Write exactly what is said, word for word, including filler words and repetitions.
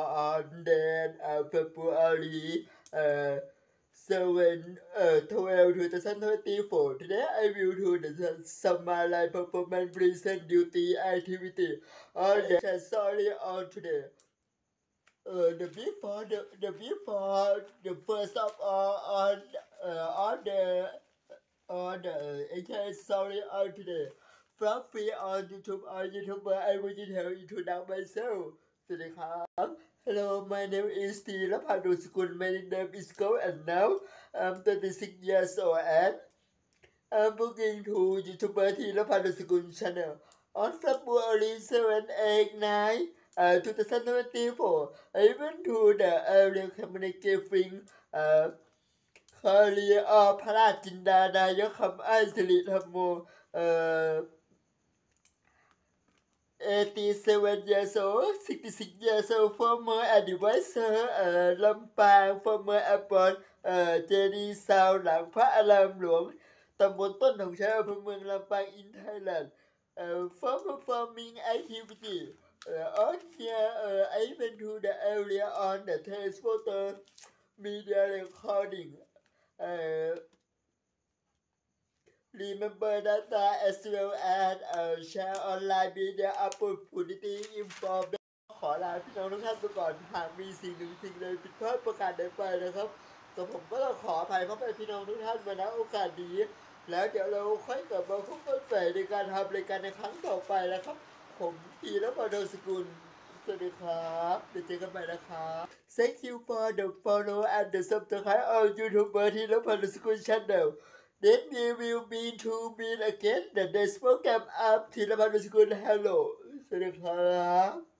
on then uh, February uh, seven, uh, twelve, twenty twenty-four. Today I will do the summer life performance present duty activity on the sorry on today. Uh, the before the, the before the first of all on uh, on the on the okay sorry on today. From free on YouTube on YouTuber I will tell you to know myself. สวัสดีครับ Hello, my name is Thirapadu Skul. My name is Go and now I'm twenty-six years old and I'm looking to YouTuber Thirapadu Skul channel on February seventh, eighth, ninth, uh, twenty twenty-four. I went to the area communicating uh, คารีอาพระราชจินดานายกคำอ้ายสิริธรรมโมเอ่อ eighty-seven years old sixty-six years old former advisor เอ่อลำปาง former airport เอ่อเจดีย์ซาวหลังพระอารามหลวงตำบลต้นหงชัยอำเภอเมืองลำปาง in Thailand เอ่อ for performing activity เอ่อ on here เอ่อ I went to the area on the test photo media recording เอ่อ Remember that as well as uh, share online media opportunity inform ขอลาพี่น้องทุกท่านไปก่อนหากมีสิ่งหนึ่งสิ่งใดผิดพลาดประการใดไปนะครับแต่ผมก็ต้องขออภัยเพราะเป็นพี่น้องทุกท่านมาณโอกาสนี้แล้วเดี๋ยวเราค่อยกลับมาพบกันใหม่ในการทำรายการในครั้งต่อไปนะครับผมพีรพล สกุลสวัสดีครับเดี๋ยวเจอกันใหม่นะครับ Thank you for the follow and the subscribe on YouTube พีรพล สกุล Channel Then we will be to meet again the next program of ธีรพันธ์ สกุล Hello สวัสดีครับ